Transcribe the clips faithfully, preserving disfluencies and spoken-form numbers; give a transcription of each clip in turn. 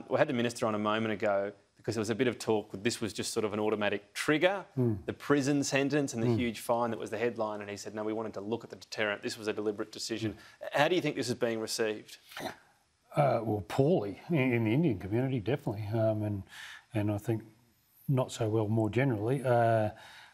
we had the minister on a moment ago because there was a bit of talk that this was just sort of an automatic trigger, mm. the prison sentence and the mm. huge fine that was the headline, and he said, no, we wanted to look at the deterrent. This was a deliberate decision. Mm. How do you think this is being received? Uh, well, poorly in, in the Indian community, definitely, um, and and I think not so well more generally. Uh,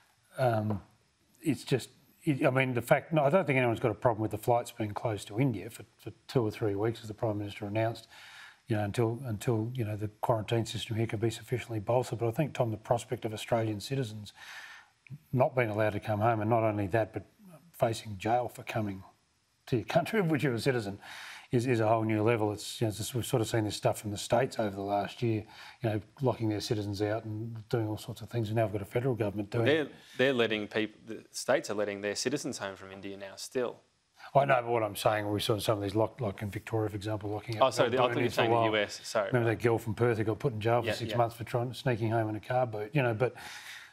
um, it's just, it, I mean, the fact, no, I don't think anyone's got a problem with the flights being closed to India for, for two or three weeks, as the Prime Minister announced, you know, until, until you know, the quarantine system here can be sufficiently bolstered. But I think, Tom, the prospect of Australian citizens not being allowed to come home, and not only that, but facing jail for coming to your country of which you're a citizen, Is, is a whole new level. It's, you know, it's, we've sort of seen this stuff from the States over the last year, you know, locking their citizens out and doing all sorts of things. And now we've got a federal government doing they're, it. They're letting people, the States are letting their citizens home from India now still. I know, but what I'm saying, we saw some of these, lock, like in Victoria, for example, locking out. Oh, sorry, I thought you were saying the U S. Sorry. Remember that girl from Perth who got put in jail for yeah, six yeah. months for trying sneaking home in a car boot, you know, but...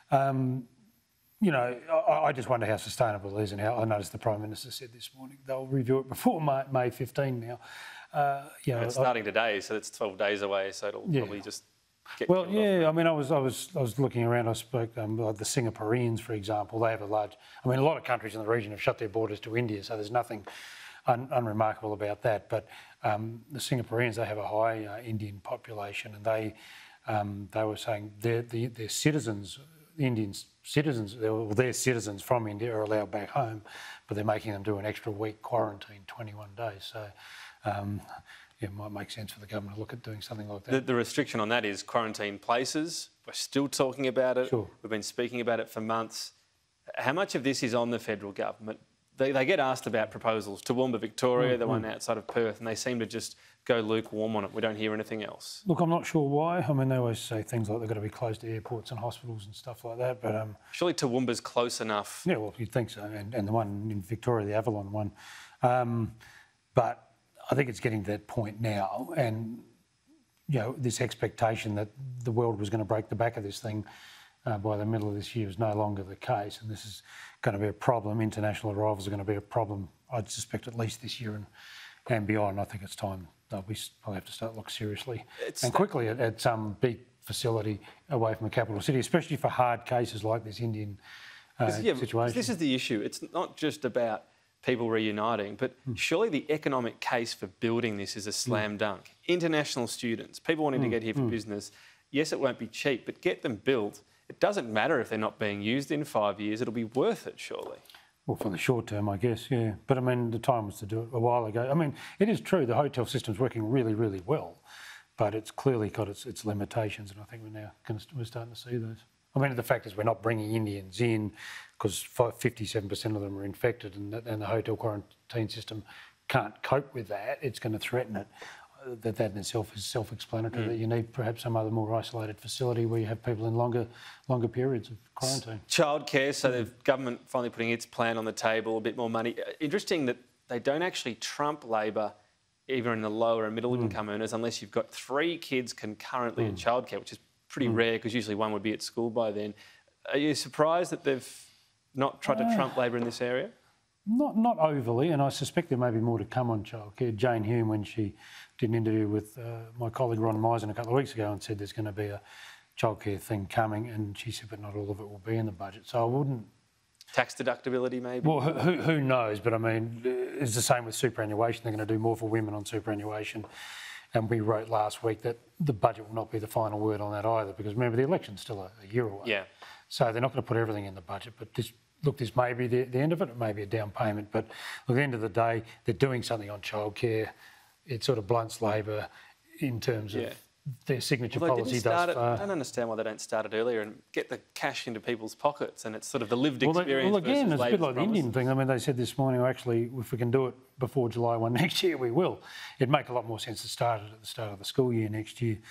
Um, You know, I, I just wonder how sustainable it is, and how I noticed the Prime Minister said this morning they'll review it before May, May fifteenth now. Uh, you know, it's starting I, today, so it's twelve days away, so it'll yeah. probably just get Well, yeah, off. I mean, I was, I was, I was looking around. I spoke um, like the Singaporeans, for example. They have a large. I mean, a lot of countries in the region have shut their borders to India, so there's nothing un, unremarkable about that. But um, the Singaporeans, they have a high uh, Indian population, and they um, they were saying their the, their citizens. Indian citizens, well, their citizens from India are allowed back home, but they're making them do an extra week quarantine, twenty-one days. So, um, yeah, it might make sense for the government to look at doing something like that. The, the restriction on that is quarantine places. We're still talking about it. Sure. We've been speaking about it for months. How much of this is on the federal government? They, they get asked about proposals. Toowoomba, Victoria, mm, the one mm. outside of Perth, and they seem to just go lukewarm on it. We don't hear anything else. Look, I'm not sure why. I mean, they always say things like they've got to be close to airports and hospitals and stuff like that, but... Um, Surely Toowoomba's close enough. Yeah, well, you'd think so, and, and the one in Victoria, the Avalon one. Um, but I think it's getting to that point now, and, you know, this expectation that the world was going to break the back of this thing uh, by the middle of this year is no longer the case, and this is going to be a problem. International arrivals are going to be a problem, I'd suspect, at least this year and, and beyond. I think it's time that we probably have to start look seriously it's and quickly at, at some big facility away from the capital city, especially for hard cases like this Indian uh, yeah, situation. This is the issue. It's not just about people reuniting, but mm. surely the economic case for building this is a slam mm. dunk. International students, people wanting mm. to get here for mm. business, yes, it won't be cheap, but get them built. It doesn't matter if they're not being used in five years. It'll be worth it, surely. Well, for the short term, I guess, yeah. But, I mean, the time was to do it a while ago. I mean, it is true the hotel system's working really, really well, but it's clearly got its, its limitations, and I think we're now gonna, we're starting to see those. I mean, the fact is we're not bringing Indians in because fifty-seven percent of them are infected, and, and the hotel quarantine system can't cope with that. It's going to threaten it. That that in itself is self-explanatory, mm. that you need perhaps some other more isolated facility where you have people in longer longer periods of quarantine. Childcare, so the government finally putting its plan on the table, a bit more money. Interesting that they don't actually trump Labor even in the lower and middle mm. income earners unless you've got three kids concurrently mm. in childcare, which is pretty mm. rare because usually one would be at school by then. Are you surprised that they've not tried uh, to trump Labor in this area? Not not overly, and I suspect there may be more to come on childcare. Jane Hume, when she did an interview with uh, my colleague Ron Misen a couple of weeks ago and said there's going to be a childcare thing coming, and she said, but not all of it will be in the budget. So I wouldn't... Tax deductibility, maybe? Well, who, who knows? But, I mean, it's the same with superannuation. They're going to do more for women on superannuation. And we wrote last week that the budget will not be the final word on that either, because, remember, the election's still a, a year away. Yeah. So they're not going to put everything in the budget, but this... Look, this may be the, the end of it, it may be a down payment, but at the end of the day, they're doing something on childcare. It sort of blunts Labor in terms yeah. of their signature well, policy thus it, far. I don't understand why they don't start it earlier and get the cash into people's pockets, and it's sort of the lived well, experience. They, well, again, it's Labor's a bit like promise. the Indian thing. I mean, they said this morning, well, actually, if we can do it before July first next year, we will. It'd make a lot more sense to start it at the start of the school year next year.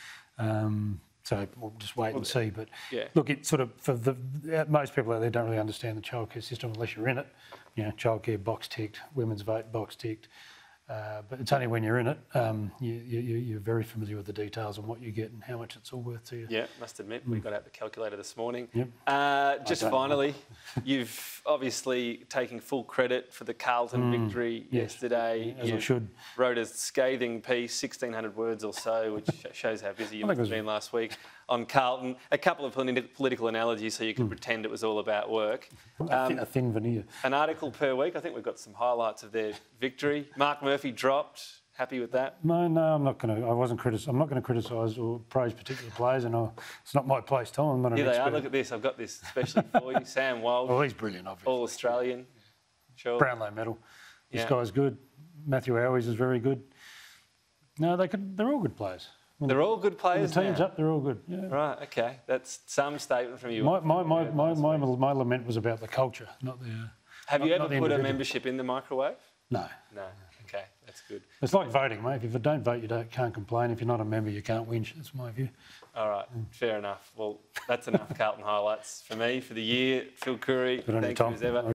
Um, So we'll just wait and see. But yeah. look, it sort of for the most people out there don't really understand the childcare system unless you're in it. You know, childcare box ticked, women's vote box ticked, Uh, but it's only when you're in it, um, you, you, you're very familiar with the details and what you get and how much it's all worth to you. Yeah, must admit, mm. we got out the calculator this morning. Yep. Uh, just finally, you've obviously taken full credit for the Carlton mm. victory yes. yesterday. As you I should. Wrote a scathing piece, sixteen hundred words or so, which shows how busy you must have been last week, on Carlton. A couple of political analogies so you can mm. pretend it was all about work. Um, a, thin, a thin veneer. An article per week. I think we've got some highlights of their victory. Mark Murphy dropped. Happy with that? No, no, I'm not going to. I wasn't critic. I'm not going to criticise or praise particular players, and I, it's not my place, Tom. I'm not an Here they expert. are. Look at this. I've got this especially for you. Sam Walsh. Well, he's brilliant, obviously. All Australian. Sure. Brownlow medal. This yeah. guy's good. Matthew Howies is very good. No, they could. They're all good players. When they're all good players. The team's now. up. They're all good. Yeah. Right. Okay. That's some statement from you. My my my my, my, my lament was about the culture, not the. Uh, Have not, you ever put a membership in the microwave? No. No. Okay, that's good. It's like voting, mate. If you don't vote, you don't, can't complain. If you're not a member, you can't whinge. That's my view. All right, mm. fair enough. Well, that's enough Carlton highlights for me for the year. Phil Coorey, thank you as ever.